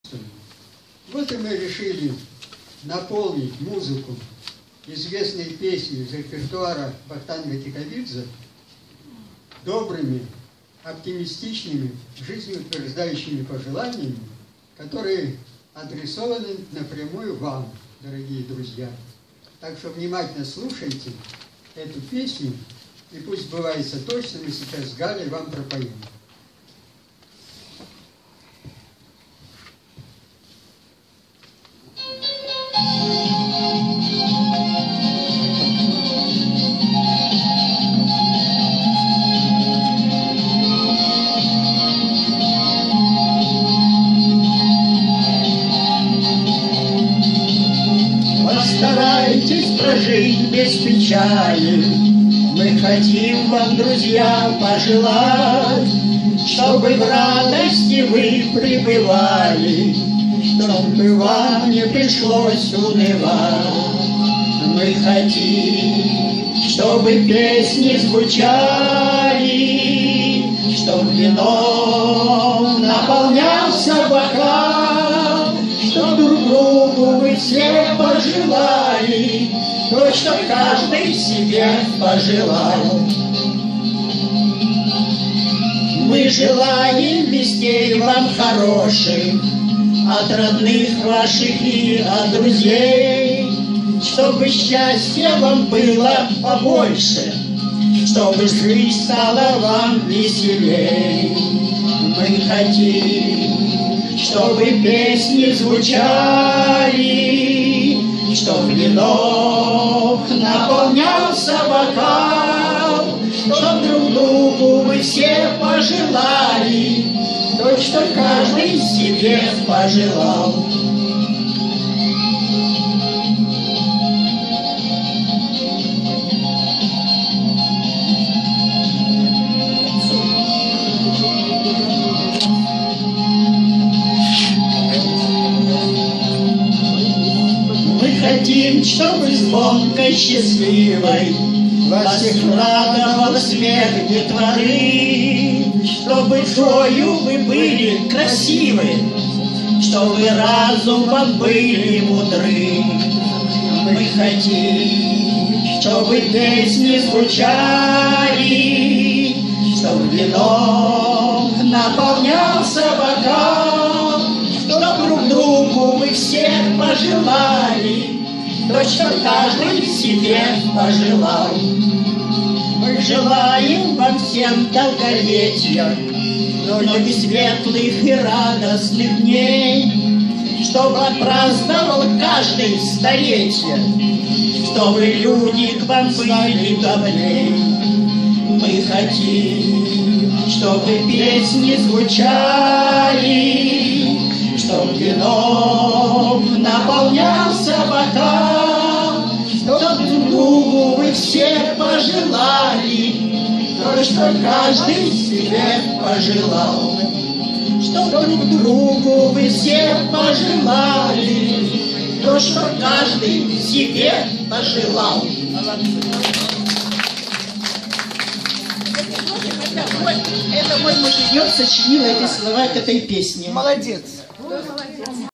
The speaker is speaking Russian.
Вот и мы решили наполнить музыку известной песни из репертуара Вахтанга Кикабидзе добрыми, оптимистичными, жизнеутверждающими пожеланиями, которые адресованы напрямую вам, дорогие друзья. Так что внимательно слушайте эту песню, и пусть сбывается то, что мы сейчас с Галей вам пропоем. Постарайтесь прожить без печали. Мы хотим вам, друзья, пожелать, чтобы в радости вы пребывали, чтобы вам не пришлось унывать. Мы хотим, чтобы песни звучали, чтобы вином наполнялся бокал, что друг другу вы все пожелали то, что каждый себе пожелал. Мы желаем вестей вам хороших от родных ваших и от друзей, чтобы счастья вам было побольше, чтобы жизнь стала вам веселей. Мы хотим, чтобы песни звучали, чтоб вином наполнялся бокал, чтоб друг другу вы все пожелали то, что каждый себе пожелал. Хотим, чтобы звонкой, счастливой вас всех радовал смех детворы, чтобы душою вы были красивы, чтобы разумом были мудры. Мы хотим, чтобы песни звучали, чтобы вином наполнялся бокал, чтоб друг другу вы все пожелали то, что каждый себе пожелал. Мы желаем вам всем долголетия, много светлых и радостных дней, чтобы отпраздновал каждый столетие, чтобы люди к вам были добрей. Мы хотим, чтобы песни звучали, чтоб вином наполнялся бокал, чтоб друг другу вы все пожелали то, что каждый себе пожелал. Чтоб друг другу вы все пожелали то, что каждый себе пожелал. Это мой муженек сочинил эти слова к этой песне. Молодец.